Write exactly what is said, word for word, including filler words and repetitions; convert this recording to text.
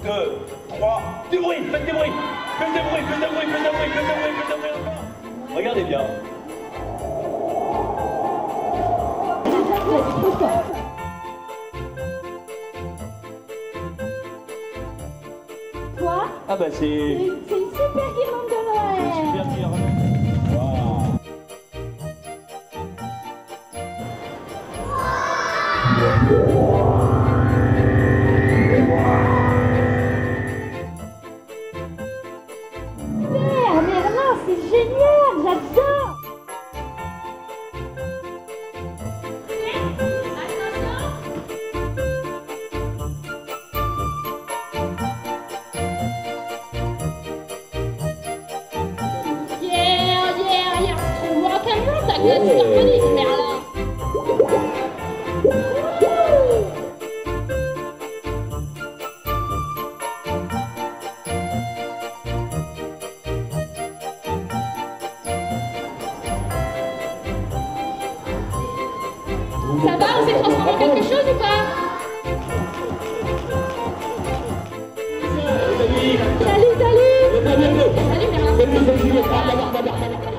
deux, trois, du bruit, faites du bruit, plus de bruit, plus de bruit, plus de bruit, plus de bruit, plus de bruit encore. Regardez bien. Quoi? Ah bah c'est... C'est une super guirlande de Noël. Super guirlande. Wow. Super, Merlin, c'est génial, j'adore. Yeah, yeah, yeah. Tu vois comme ça, ta gueule symphonique, Merlin. Ça va, on s'est transformé en quelque chose ou pas? Salut, salut. Salut Merlin.